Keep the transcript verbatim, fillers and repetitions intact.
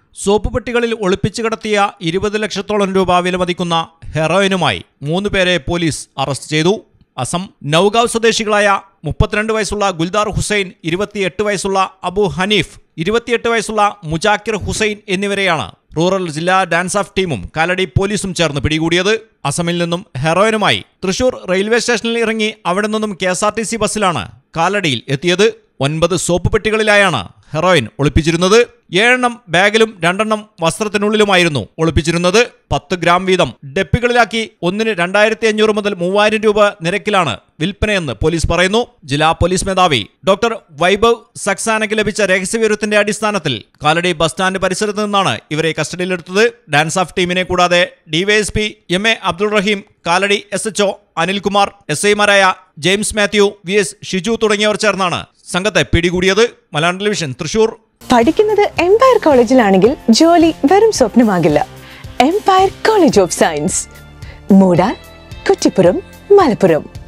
Soap പെട്ടികളിൽ ഒളിപ്പിച്ചു കിടത്തിയ ഇരുപത് ലക്ഷത്തോളം രൂപ വിലമതിക്കുന്ന ഹെറോയിനുമായി മൂന്ന് പേരെ പോലീസ് അറസ്റ്റ് ചെയ്തു. അസം നൌഗാവ് സ്വദേശികളായ മുപ്പത്തിരണ്ട് വയസ്സുള്ള ഗുൽദാർ ഹുസൈൻ, ഇരുപത്തിയെട്ട് വയസ്സുള്ള അബു ഹനീഫ്, ഇരുപത്തിയെട്ട് വയസ്സുള്ള മുജാക്കിർ ഹുസൈൻ എന്നിവരെയാണ് റൂറൽ ജില്ലാ ഡാൻസ് ഓഫ് ടീമും കാലടി പോലീസും ചേർന്ന് പിടികൂടിയത്. അസമിൽ നിന്നും ഹെറോയിനുമായി തൃശൂർ റെയിൽവേ സ്റ്റേഷനിൽ ഇറങ്ങി അവിടെ നിന്നും K S R T C ബസ്സിലാണ് കാലടിയിൽ എത്തിയത്. ഒൻപത് സോപ്പ് പെട്ടികളിലായാണ് ഹെറോയിൻ ഒളിപ്പിച്ചിരുന്നത്. ഏഴെണ്ണം ബാഗിലും രണ്ടെണ്ണം വസ്ത്രത്തിനുള്ളിലുമായിരുന്നു ഒളിപ്പിച്ചിരുന്നത്. പത്ത് ഗ്രാം വീതം ഡെപ്പികളിലാക്കി ഒന്നിന് രണ്ടായിരത്തി അഞ്ഞൂറ് മുതൽ മൂവായിരം രൂപ നിരക്കിലാണ് വിൽപ്പനയെന്ന് പോലീസ് പറയുന്നു. ജില്ലാ പോലീസ് മേധാവി ഡോക്ടർ വൈഭവ് സക്സാനയ്ക്ക് ലഭിച്ച രഹസ്യവിവരത്തിന്റെ അടിസ്ഥാനത്തിൽ കാലടി ബസ് സ്റ്റാൻഡ് പരിസരത്ത് നിന്നാണ് ഇവരെ കസ്റ്റഡിയിലെടുത്തത്. ഡാൻസ് ഓഫ് ടീമിനെ കൂടാതെ DYSP M A Abdul Rahim, Kalady S H O Anilkumar, S ഐമാരായ ജെയിംസ് മാത്യു, വി എസ് ഷിജു തുടങ്ങിയവർ ചേർന്നാണ് സംഘത്തെ പിടികൂടിയത്. മലയാളം ടെലിവിഷൻ, തൃശൂർ. പഠിക്കുന്നത് എംപയർ കോളേജിലാണെങ്കിൽ ജോലി വെറും സ്വപ്നമാകില്ല. Empire college of science, Moodal, Kuttippuram, Malappuram.